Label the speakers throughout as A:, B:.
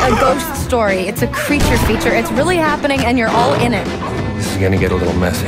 A: a ghost story. It's a creature feature. It's really happening and you're all in it.
B: This is gonna get a little messy.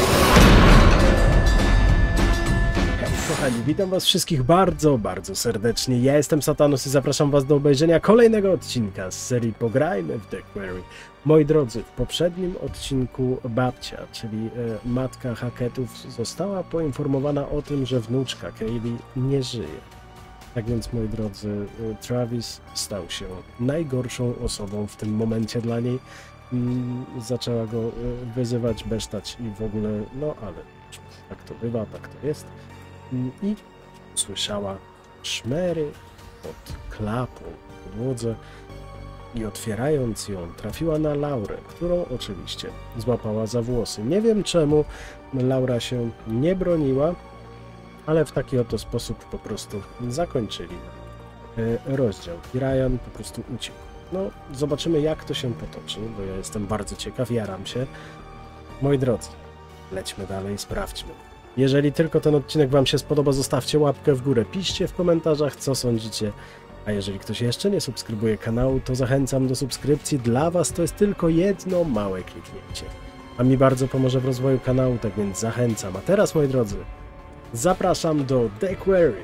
C: Kochani, witam was wszystkich bardzo, bardzo serdecznie. Ja jestem Satanus i zapraszam was do obejrzenia kolejnego odcinka z serii Pograjmy w The Quarry. Moi drodzy, w poprzednim odcinku babcia, czyli matka Hackettów, została poinformowana o tym, że wnuczka Kaylee nie żyje. Tak więc, moi drodzy, Travis stał się najgorszą osobą w tym momencie dla niej. Zaczęła go wyzywać, besztać i w ogóle, no ale tak to bywa, tak to jest. I usłyszała szmery pod klapą w podłodze i otwierając ją trafiła na Laurę, którą oczywiście złapała za włosy. Nie wiem czemu Laura się nie broniła, ale w taki oto sposób po prostu zakończyli rozdział i Ryan po prostu uciekł. No, zobaczymy jak to się potoczy, bo ja jestem bardzo ciekaw, jaram się. Moi drodzy, lećmy dalej, sprawdźmy. Jeżeli tylko ten odcinek wam się spodoba, zostawcie łapkę w górę, piszcie w komentarzach co sądzicie. A jeżeli ktoś jeszcze nie subskrybuje kanału, to zachęcam do subskrypcji. Dla was to jest tylko jedno małe kliknięcie. A mi bardzo pomoże w rozwoju kanału, tak więc zachęcam. A teraz, moi drodzy, zapraszam do The Quarry.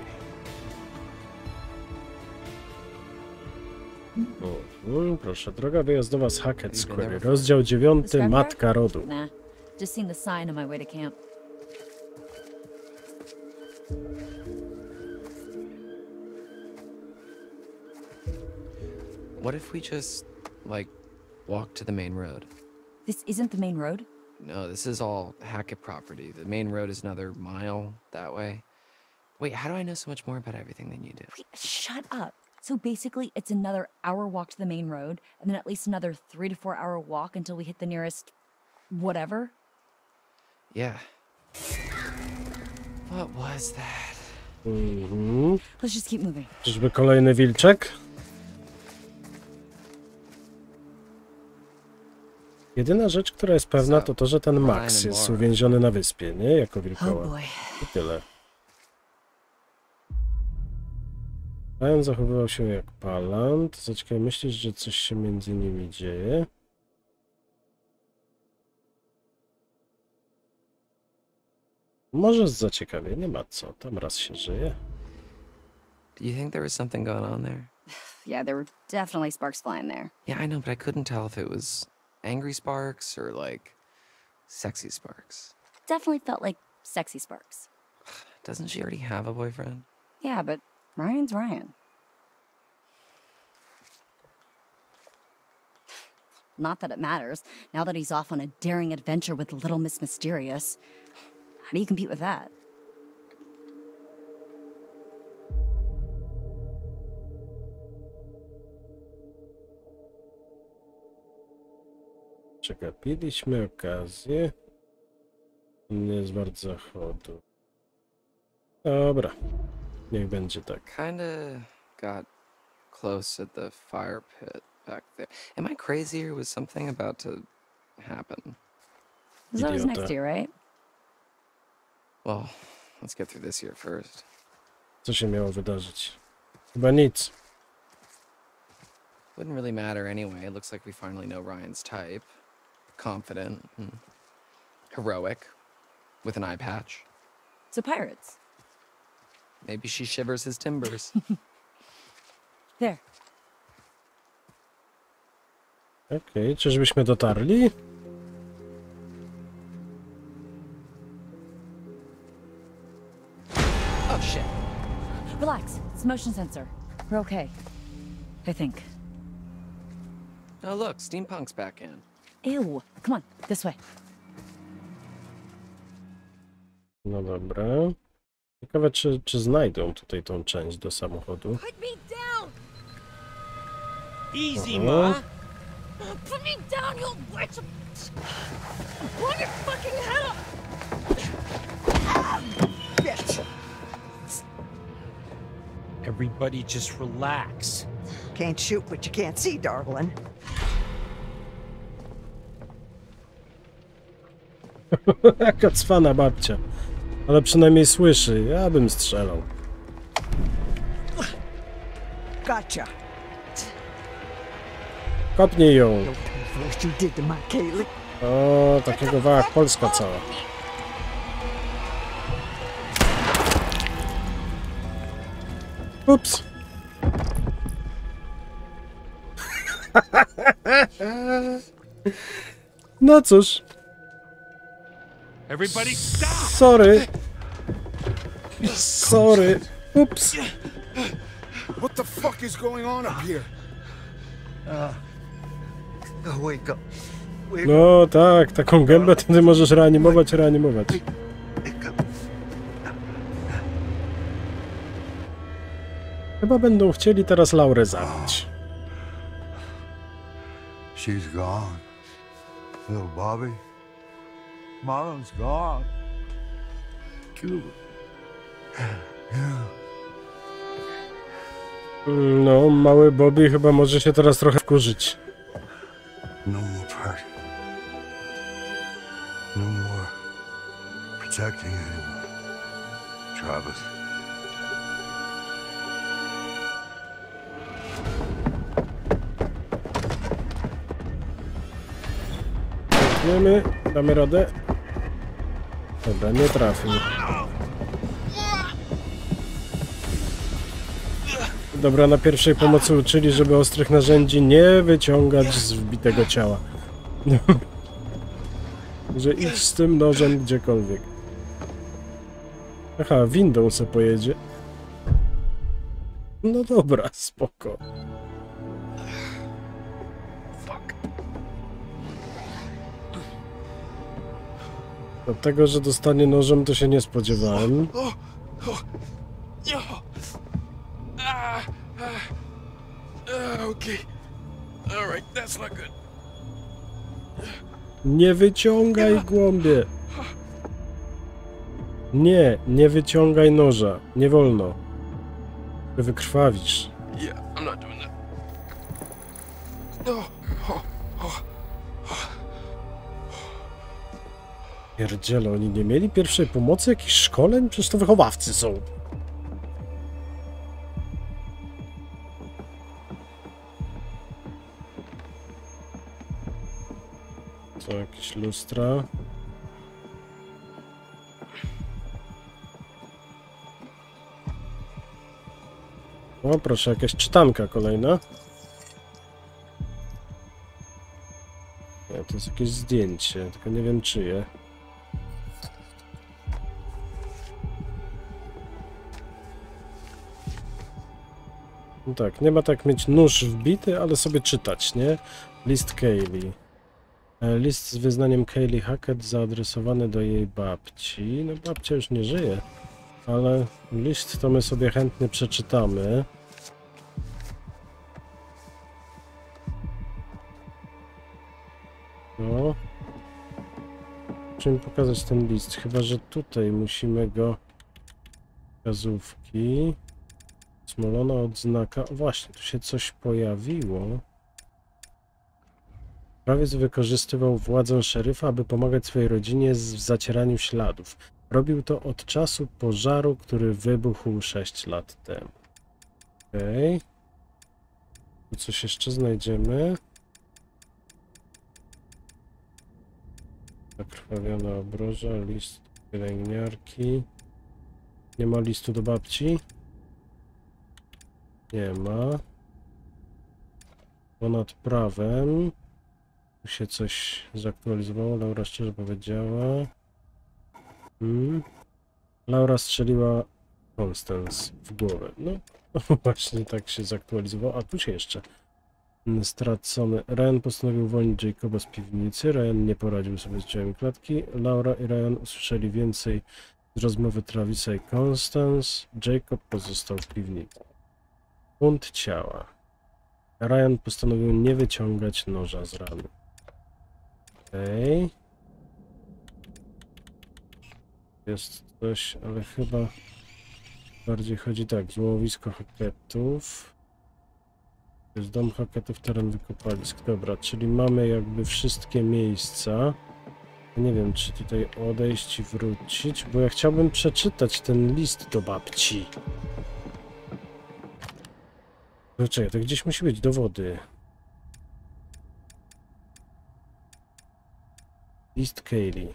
C: Proszę, droga wyjazdowa z Hackett's Quarry, rozdział 9, Matka Rodu.
A: Just seen the sign on my way to camp.
D: What if we just, like, walk to the main road?
A: This isn't the main road?
D: No, this is all Hackett property. The main road is another mile that way. Wait, how do I know so much more about everything than you do?
A: Wait, shut up. So basically, it's another hour walk to the main road, and then at least another 3 to 4 hour walk until we hit the nearest... whatever?
D: Yeah. What was that?
A: Let's just keep moving.
C: Czyżby kolejny wilczek? Jedyna rzecz, która jest pewna, to to, że ten Max jest uwięziony na wyspie, nie? Jako wilkołak. I tyle. Ryan zachowywał się jak palant. Zaczekaj, myślisz, że coś się między nimi dzieje? Może z zaciekawieniem, a co? Tam raz się żyje.
D: Do you think there was something going on there?
A: Yeah, there were definitely sparks flying there.
D: Yeah, I know, but I couldn't tell if it was angry sparks or, like, sexy sparks.
A: Definitely felt like sexy sparks.
D: Doesn't she already have a boyfriend?
A: Yeah, but Ryan's Ryan. Not that it matters, now that he's off on a daring adventure with Little Miss Mysterious. How do you compete with that?
C: Przegapiliśmy okazję. Nie jest bardzo zachodu. Dobra, niech będzie tak.
D: Kinda got close at the fire pit back there. Am I crazy or was something about to happen?
A: It's always next year, right?
D: Well, let's get through this year first.
C: Co się miało wydarzyć? Chyba nic.
D: Wouldn't really matter anyway. It looks like we finally know Ryan's type. Confident, and heroic, with an eye patch.
A: So pirates.
D: Maybe she shivers his timbers.
A: There.
C: Okej, czyżbyśmy dotarli?
D: Oh shit.
A: Relax, it's a motion sensor. We're okay. I think.
D: Oh look, Steampunk's back in.
A: Ew. Come on, this way.
C: No dobra. Ciekawe, czy znajdą tutaj tą część do samochodu.
A: Put me down!
E: Easy, ma!
A: Put me down, you witch! Blow your fucking head off!
E: Bitch! Everybody just relax.
F: Can't shoot what you can't see, darling.
C: Jaka cwana babcia. Ale przynajmniej słyszy. Ja bym strzelał.
F: Gotcha.
C: Kopnij ją.
F: You'll pay for what you did to my Kaylee.
C: O, takiego wała jak Polska cała. Ups. No cóż,
E: Everybody stop!
C: sorry. Sorry. Ups.
G: What the fuck is going on up here?
F: Wake up.
C: No tak, taką gębę to ty możesz reanimować. Chyba będą chcieli teraz Laurę zabić.
G: She's gone. Little Bobby. Marlon's gone.
C: No, mały Bobby chyba może się teraz trochę wkurzyć.
G: No more pressure. No more protecting anyone. Travis.
C: Wiemy, damy radę. Dobra, nie trafił. Dobra, na pierwszej pomocy uczyli, żeby ostrych narzędzi nie wyciągać z wbitego ciała. Że idź z tym nożem gdziekolwiek. Aha, windą se pojedzie. No dobra, spoko. Do tego, że dostanie nożem, to się nie spodziewałem.
E: Okay. All right, that's not good.
C: Nie wyciągaj głąbie. Nie, nie wyciągaj noża. Nie wolno. Wykrwawisz.
E: Yeah, I'm not doing that.
C: Pierdziele, oni nie mieli pierwszej pomocy? Jakichś szkoleń? Przecież to wychowawcy są. Co, jakieś lustra? O, proszę, jakaś czytanka kolejna. Nie, to jest jakieś zdjęcie, tylko nie wiem czyje. No tak, nie ma tak mieć nóż wbity, ale sobie czytać, nie? List Kaylee. List z wyznaniem Kaylee Hackett zaadresowany do jej babci. No babcia już nie żyje, ale list to my sobie chętnie przeczytamy. No. Musimy pokazać ten list, chyba że tutaj musimy go... Wskazówki. Smolona odznaka. O właśnie, tu się coś pojawiło. Krawiec wykorzystywał władzę szeryfa, aby pomagać swojej rodzinie w zacieraniu śladów. Robił to od czasu pożaru, który wybuchł 6 lat temu. Okej. Tu coś jeszcze znajdziemy. Zakrwawiona obroża, list pielęgniarki. Nie ma listu do babci? Nie ma. Ponad prawem. Tu się coś zaktualizowało. Laura szczerze powiedziała. Laura strzeliła Constance w głowę. No właśnie tak się zaktualizowało. A tu się jeszcze stracony. Ryan postanowił uwolnić Jacoba z piwnicy. Ryan nie poradził sobie z drzwiami klatki. Laura i Ryan usłyszeli więcej z rozmowy Travisa i Constance. Jacob pozostał w piwnicy. Bunt ciała. Ryan postanowił nie wyciągać noża z rany. Okej. Jest coś, ale chyba bardziej chodzi tak. Złomowisko Hackettów. To jest dom Hackettów, teren wykopalisk. Dobra, czyli mamy jakby wszystkie miejsca. Nie wiem, czy tutaj odejść i wrócić, bo ja chciałbym przeczytać ten list do babci. No czekaj, to gdzieś musi być do wody. List Kaylee.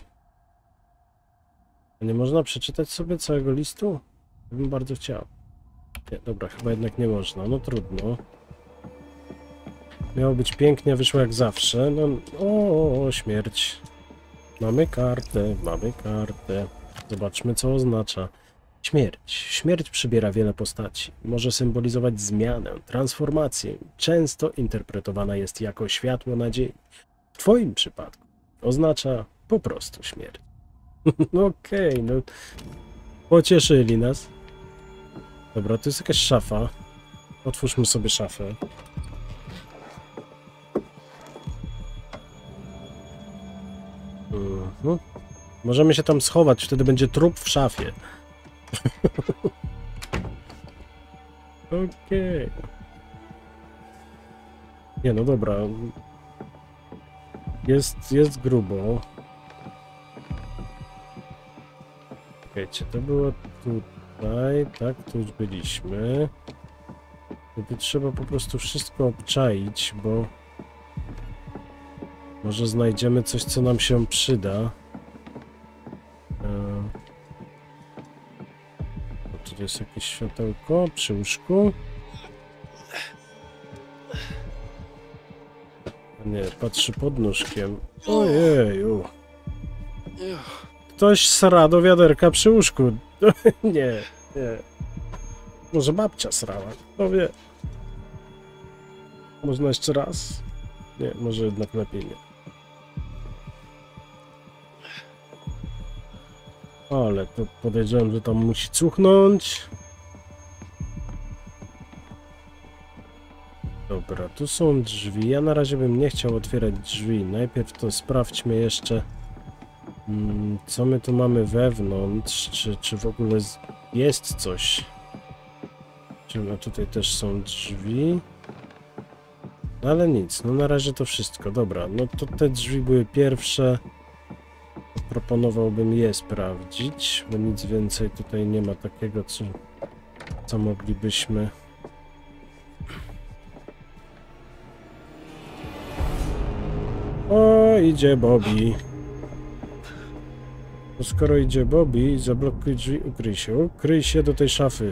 C: Nie można przeczytać sobie całego listu? Bym bardzo chciał. Nie, dobra, chyba jednak nie można. No trudno. Miało być pięknie, a wyszło jak zawsze. No, o, śmierć. Mamy kartę, mamy kartę. Zobaczmy, co oznacza. Śmierć. Śmierć przybiera wiele postaci. Może symbolizować zmianę, transformację. Często interpretowana jest jako światło nadziei. W twoim przypadku oznacza po prostu śmierć. Okej, no. Pocieszyli nas. Dobra, to jest jakaś szafa. Otwórzmy sobie szafę. Możemy się tam schować, wtedy będzie trup w szafie. Okej. Nie, no dobra. Jest grubo. Czekajcie, to było tutaj, tak, tu już byliśmy. Tu trzeba po prostu wszystko obczaić, bo może znajdziemy coś, co nam się przyda. Tu jest jakieś światełko przy łóżku. Nie, patrzy pod nóżkiem. Ojeju. Ktoś sra do wiaderka przy łóżku. Nie. Może babcia srała. Kto wie. Można jeszcze raz? Nie, może jednak lepiej nie. Ale to podejrzewam, że tam musi cuchnąć. Dobra, tu są drzwi. Ja na razie bym nie chciał otwierać drzwi. Najpierw to sprawdźmy jeszcze, co my tu mamy wewnątrz. Czy w ogóle jest coś? No tutaj też są drzwi. Ale nic, no na razie to wszystko. Dobra, no to te drzwi były pierwsze. Proponowałbym je sprawdzić, bo nic więcej tutaj nie ma takiego, co moglibyśmy... O, idzie Bobby. To skoro idzie Bobby, zablokuj drzwi, ukryj się do tej szafy.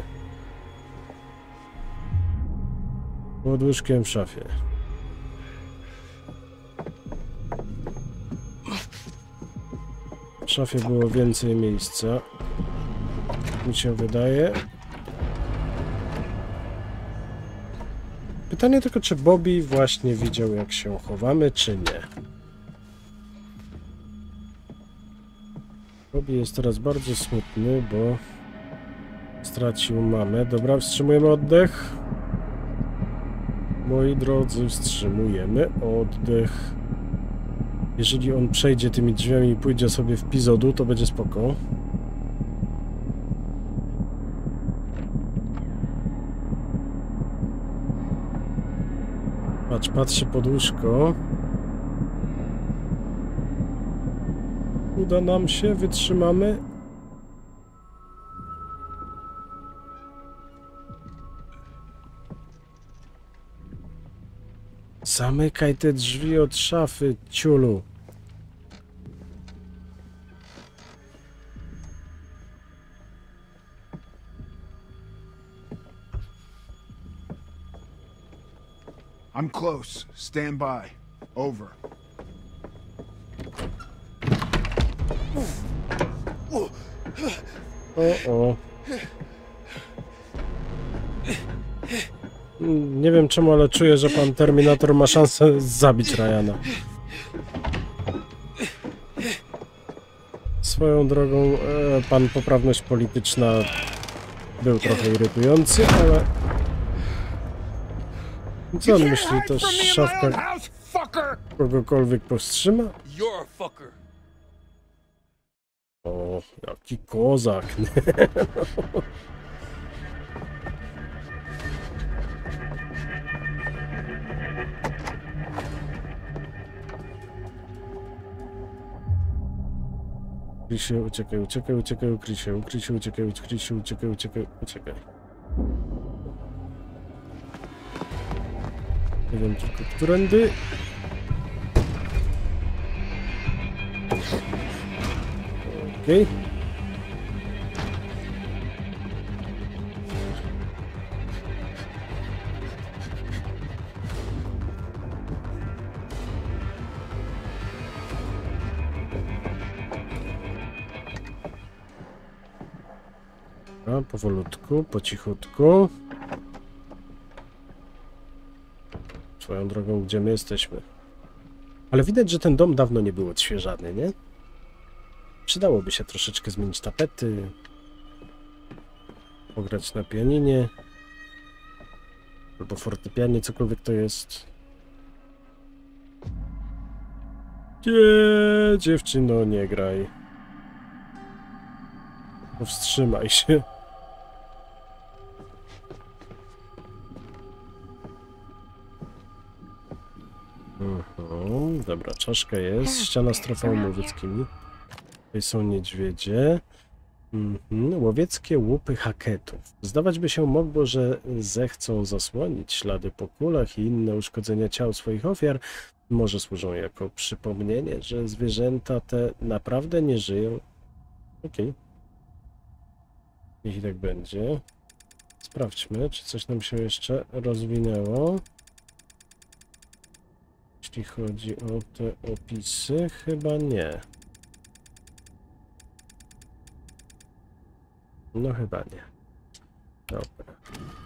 C: Pod łóżkiem w szafie. W szafie było więcej miejsca. Mi się wydaje. Pytanie tylko, czy Bobby właśnie widział, jak się chowamy, czy nie. Bobby jest teraz bardzo smutny, bo stracił mamę. Dobra, wstrzymujemy oddech. Moi drodzy, wstrzymujemy oddech. Jeżeli on przejdzie tymi drzwiami i pójdzie sobie w pizodu, to będzie spoko. Patrz, patrzy pod łóżko. Uda nam się, wytrzymamy. Zamykaj te drzwi od szafy, ciulu.
G: I'm close. Stand by. Over.
C: O. Nie wiem czemu, ale czuję, że pan Terminator ma szansę zabić Ryana. Swoją drogą, pan poprawność polityczna był trochę irytujący, ale... Co on myśli, to szafka kogokolwiek powstrzyma? O, jaki kozak. Ukryj się, uciekaj, ukryj się, uciekaj. Nie wiem tylko, którędy. Okej. Dobra, powolutku, po cichutku. Swoją drogą, gdzie my jesteśmy? Ale widać, że ten dom dawno nie był odświeżany, nie? Przydałoby się troszeczkę zmienić tapety. Pograć na pianinie. Albo fortepianie, cokolwiek to jest. Nie, dziewczyno, nie graj. Powstrzymaj się. Dobra, czaszka jest. Ściana z trofeum łowieckimi. Tutaj są niedźwiedzie. Łowieckie łupy haketów. Zdawać by się mogło, że zechcą zasłonić ślady po kulach i inne uszkodzenia ciał swoich ofiar. Może służą jako przypomnienie, że zwierzęta te naprawdę nie żyją. Okej. Niech i tak będzie. Sprawdźmy, czy coś nam się jeszcze rozwinęło. Jeśli chodzi o te opisy, chyba nie. No chyba nie. Dobra.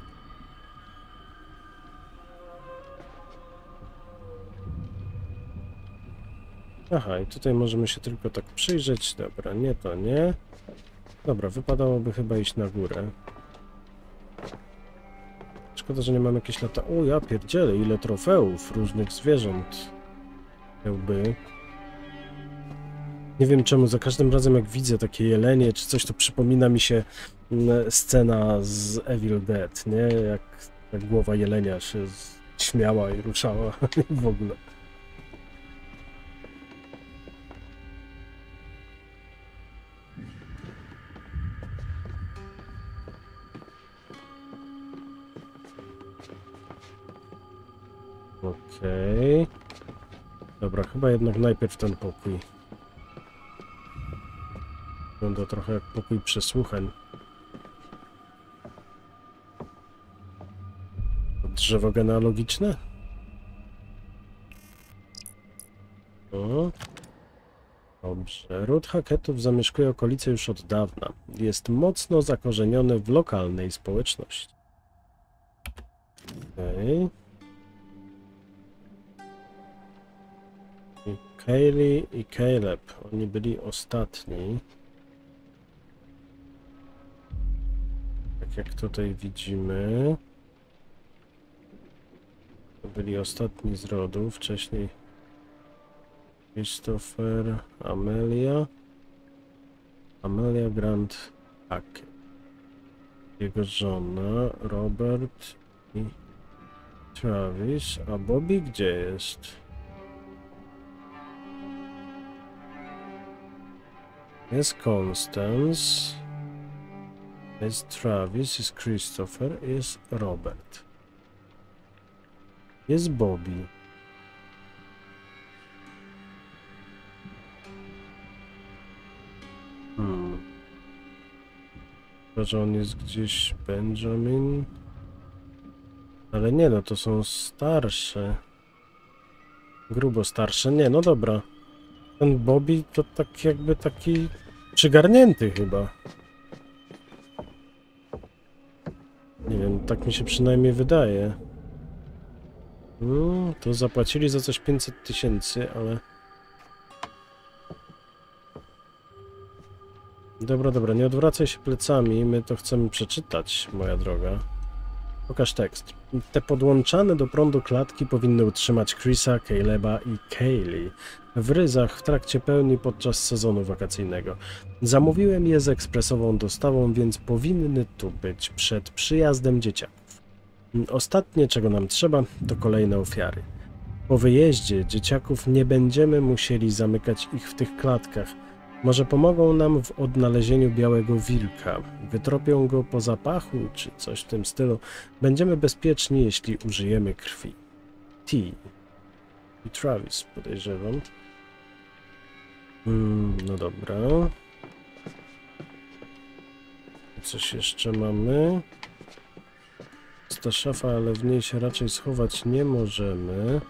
C: Aha, i tutaj możemy się tylko tak przyjrzeć. Dobra, nie to nie. Dobra, wypadałoby chyba iść na górę. Szkoda, że nie mam jakieś lata... O, ja pierdzielę, ile trofeów różnych zwierząt. Jakby... Nie wiem czemu, za każdym razem jak widzę takie jelenie czy coś, to przypomina mi się scena z Evil Dead, nie? Jak głowa jelenia się śmiała i ruszała w ogóle. Okej. Dobra, chyba jednak najpierw ten pokój. Wygląda trochę jak pokój przesłuchań. Drzewo genealogiczne? O. Dobrze. Ród haketów zamieszkuje okolice już od dawna. Jest mocno zakorzeniony w lokalnej społeczności. Okej. Kaylee i Caleb. Oni byli ostatni. Tak jak tutaj widzimy. To byli ostatni z rodu. Wcześniej Christopher, Amelia Grant Hackett. Jego żona Robert i Travis. A Bobby gdzie jest? Jest Constance, jest Travis, jest Christopher, jest Robert. Jest Bobby. Chyba, że on jest gdzieś Benjamin. Ale nie, no to są starsze. Grubo starsze. Nie, no dobra. Ten Bobby to tak jakby taki przygarnięty chyba. Nie wiem, tak mi się przynajmniej wydaje. No, to zapłacili za coś 500 000, ale... Dobra, nie odwracaj się plecami, my to chcemy przeczytać, moja droga. Pokaż tekst. Te podłączane do prądu klatki powinny utrzymać Chrisa, Caleba i Kaylee w Ryzach w trakcie pełni podczas sezonu wakacyjnego. Zamówiłem je z ekspresową dostawą, więc powinny tu być przed przyjazdem dzieciaków. Ostatnie, czego nam trzeba, to kolejne ofiary. Po wyjeździe dzieciaków nie będziemy musieli zamykać ich w tych klatkach. Może pomogą nam w odnalezieniu białego wilka. Wytropią go po zapachu, czy coś w tym stylu. Będziemy bezpieczni, jeśli użyjemy krwi. T. I Travis, podejrzewam. No dobra. coś jeszcze mamy. Jest ta szafa, ale w niej się raczej schować nie możemy.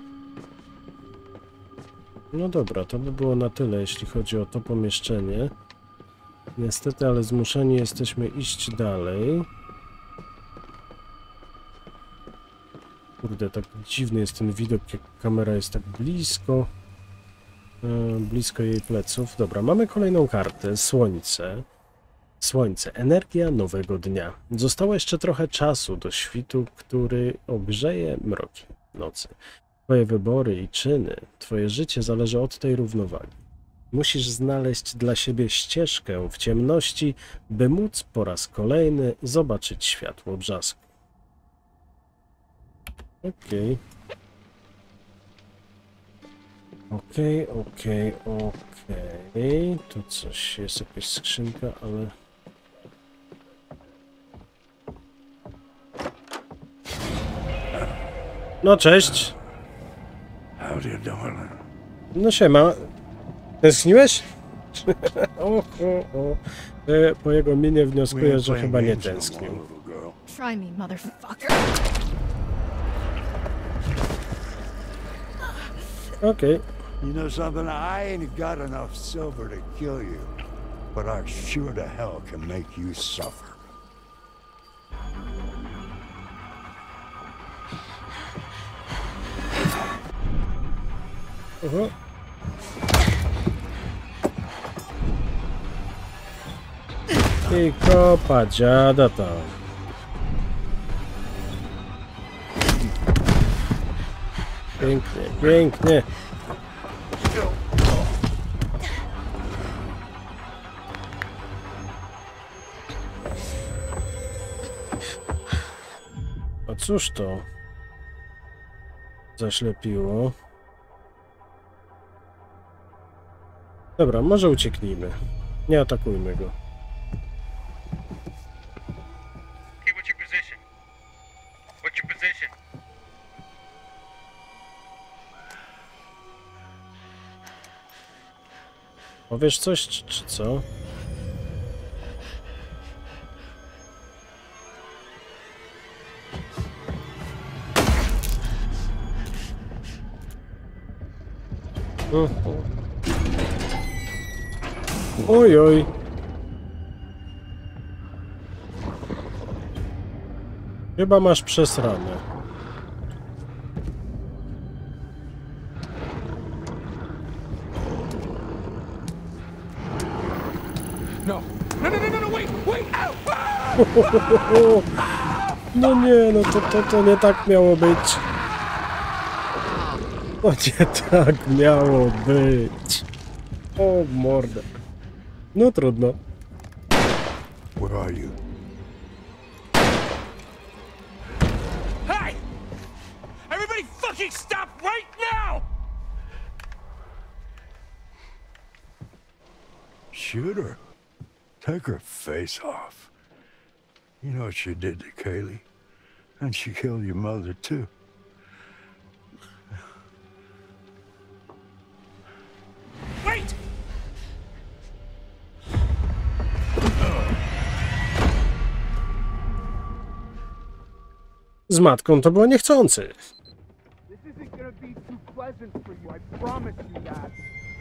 C: No dobra, to by było na tyle, jeśli chodzi o to pomieszczenie. Niestety, ale zmuszeni jesteśmy iść dalej. Kurde, tak dziwny jest ten widok, jak kamera jest tak blisko. Blisko jej pleców. Dobra, mamy kolejną kartę. Słońce. Słońce. Energia nowego dnia. Zostało jeszcze trochę czasu do świtu, który ogrzeje mroki nocy. Twoje wybory i czyny, twoje życie zależy od tej równowagi. Musisz znaleźć dla siebie ścieżkę w ciemności, by móc po raz kolejny zobaczyć światło brzasku. Okej. Okej. Tu coś jest, jakaś skrzynka, ale... No cześć.
G: Howdy, darling.
C: No siema. Tęskniłeś? o. Po jego minie wnioskuję, że chyba nie tęsknił.
H: Try me, motherfucker.
C: Okej.
G: You know something? I ain't got enough silver to kill you, but I sure to hell can make you suffer.
C: Oho. I kopa dziada tam. Pięknie, pięknie. A cóż to zaślepiło? Dobra, może ucieknijmy. Nie atakujmy go.
E: Okay, what's your position? What's your position?
C: Powiesz coś, czy co? Oj, oj. Chyba masz przesrane.
E: No, wait, ow!
C: No nie, no to nie tak miało być. To nie tak miało być. O mordę. No trudno.
G: Where are you?
E: Hey! Everybody fucking stop right now!
G: Shoot her. Take her face off. You know what she did to Kaylee? And she killed your mother, too.
E: Wait!
C: Z matką to było niechcący.
E: This isn't gonna be too pleasant for you, I promise you that.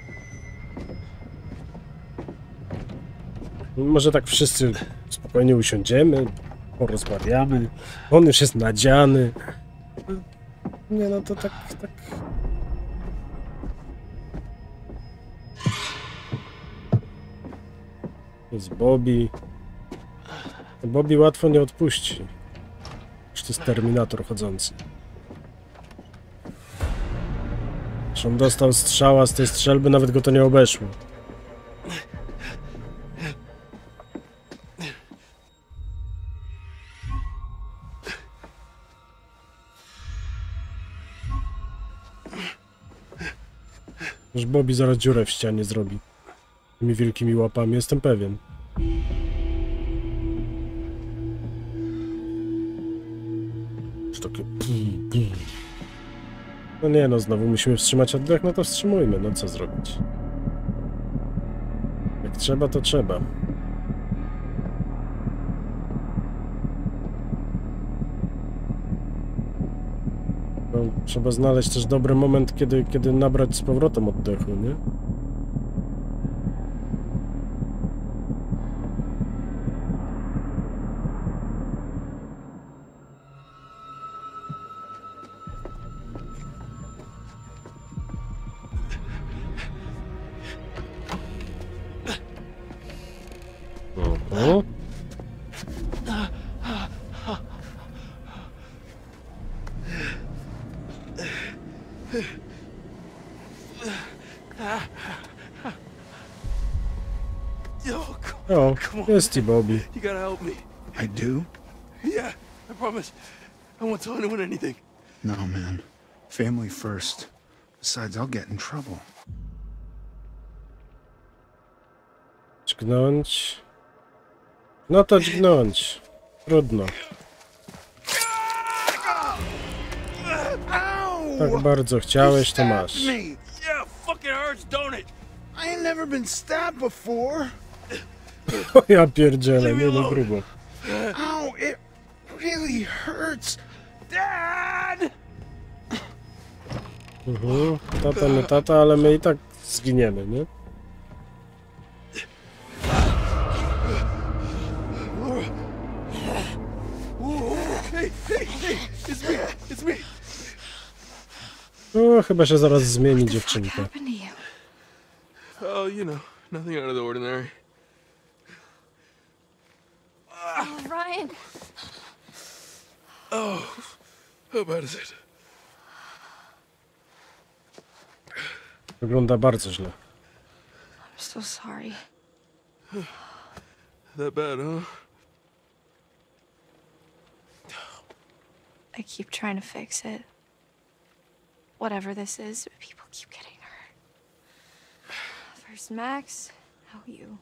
C: Może tak wszyscy spokojnie usiądziemy, porozmawiamy. On już jest nadziany. Nie no, to tak... Jest Bobby. Bobby łatwo nie odpuści. Już to jest Terminator chodzący. Zresztą on dostał strzała z tej strzelby, nawet go to nie obeszło. Już Bobby zaraz dziurę w ścianie zrobi. Tymi wielkimi łapami, jestem pewien. Już takie... No nie no, znowu musimy wstrzymać oddech, no to wstrzymujmy, no co zrobić? Jak trzeba, to trzeba. Trzeba znaleźć też dobry moment, kiedy nabrać z powrotem oddechu, nie? Mhm. O, jest i Bobby.
B: You gotta help me.
I: I do?
B: Yeah, I promise. I won't tell anyone anything.
I: No, man. Family first. Besides, I'll get in trouble.
C: Dźgnąć. No to dźgnąć. Trudno. Tak bardzo chciałeś, to masz.
B: Yeah, fucking hurts, don't it?
I: I ain't never been stabbed before.
C: O ja pierdzielę, nie no grubo.
I: Ow, it really hurts.
B: Dad!
C: Tata nie tata, ale my i tak zginiemy, nie?
B: Hey, it's me, it's me.
C: O, chyba się zaraz zmieni dziewczynka.
H: Happened to you?
B: Oh, you know, nothing out of the ordinary.
H: Oh, Ryan.
B: Oh, how bad is it?
C: Wygląda bardzo źle.
H: I'm so sorry.
B: That bad, huh?
H: I keep trying to fix it. Whatever this is, people keep getting hurt. First Max, now you.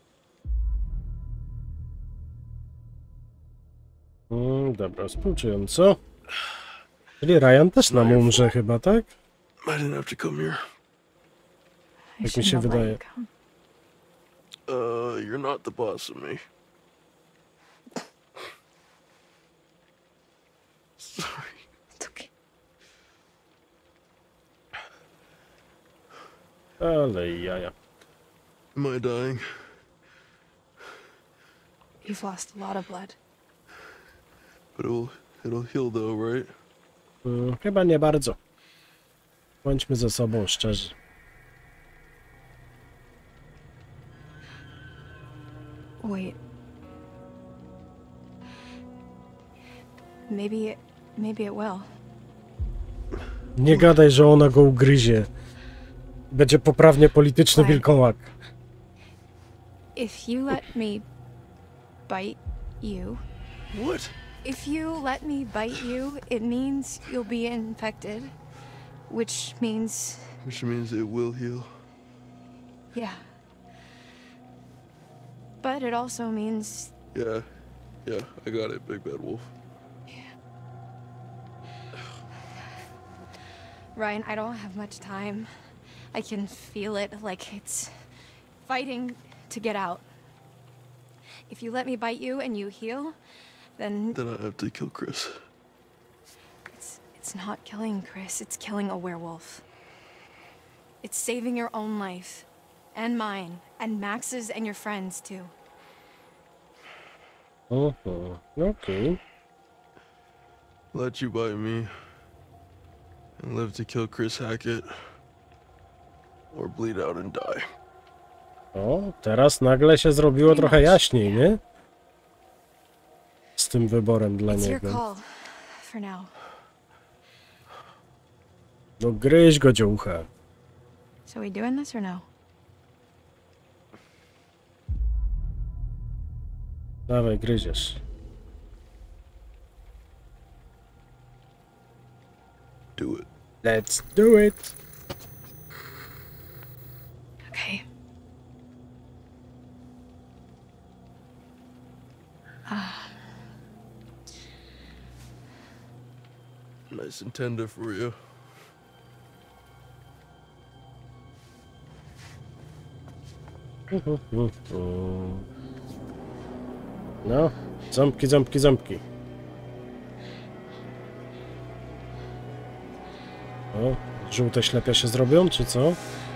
C: Dobra, współczująco. Czyli Ryan też nam umrze chyba, tak?
B: I didn't have to come here.
H: I
C: Jak mi
H: shouldn't
C: się
H: have let
C: wydaje.
H: you come.
B: You're not the boss of me. Sorry.
H: It's okay.
C: Ale jaja.
B: Am I dying?
H: You've lost a lot of blood.
B: But it'll heal though, right?
C: Chyba nie bardzo. Bądźmy ze sobą szczerzy.
H: Wait. Maybe it will.
C: Nie gadaj, że ona go ugryzie. Będzie poprawnie polityczny
H: Fine.
C: wilkołak.
H: If you let me bite you,
B: What?
H: if you let me bite you, it means you'll be infected, which means,
B: Which means it will heal.
H: yeah. But it also means
B: Yeah, I got it, Big Bad Wolf.
H: Ryan, I don't have much time. I can feel it like it's fighting to get out. If you let me bite you and you heal, then
B: Then I have to kill Chris.
H: it's not killing Chris, it's killing a werewolf. It's saving your own life and mine and Max's and your friends too.
C: Okej.
B: Let you bite me and live to kill Chris Hackett or bleed out and die.
C: O, teraz nagle się zrobiło trochę jaśniej, nie? Z tym wyborem dla
H: It's your
C: niego.
H: call for now.
C: No gryź go, dziołcha.
H: So we doing this or no?
C: Dawaj, gryziesz.
B: Do it.
C: Let's do it!
H: Okay.
B: Nice and tender for you.
C: No, ząbki, ząbki, ząbki. O, żółte ślepia się zrobią, czy co?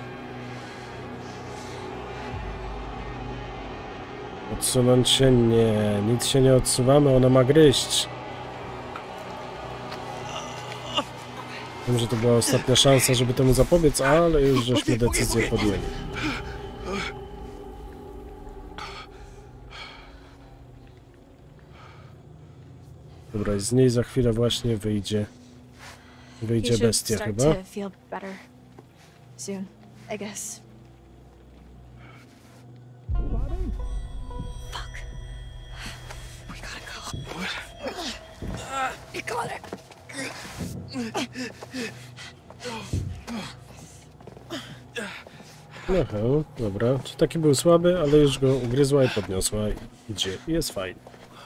C: Odsunąć się? Nie, nic się nie odsuwamy, ona ma gryźć. Wiem, że to była ostatnia szansa, żeby temu zapobiec, ale już żeśmy decyzję podjęli. Dobra, z niej za chwilę właśnie wyjdzie bestia chyba.
H: Soon, I guess. Fuck. We gotta go. You got it.
C: Aha, dobra. Czy taki był słaby, ale już go ugryzła i podniosła i idzie. I jest fajnie.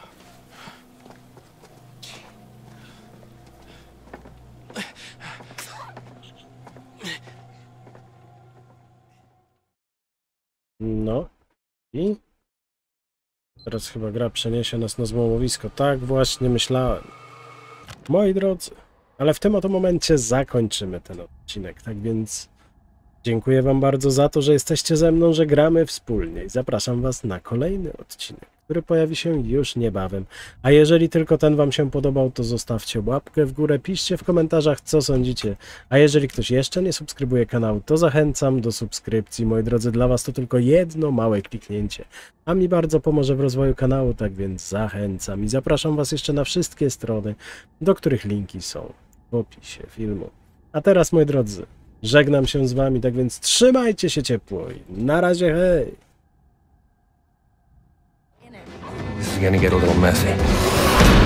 C: No i teraz chyba gra przeniesie nas na złomowisko. Tak właśnie myślałem. Moi drodzy, ale w tym oto momencie zakończymy ten odcinek, tak więc dziękuję wam bardzo za to, że jesteście ze mną, że gramy wspólnie i zapraszam was na kolejny odcinek, który pojawi się już niebawem. A jeżeli tylko ten wam się podobał, to zostawcie łapkę w górę, piszcie w komentarzach, co sądzicie. A jeżeli ktoś jeszcze nie subskrybuje kanału, to zachęcam do subskrypcji. Moi drodzy, dla was to tylko jedno małe kliknięcie, a mi bardzo pomoże w rozwoju kanału, tak więc zachęcam i zapraszam was jeszcze na wszystkie strony, do których linki są w opisie filmu. A teraz, moi drodzy, żegnam się z wami, tak więc trzymajcie się ciepło i na razie, hej!
J: This is gonna get a little messy.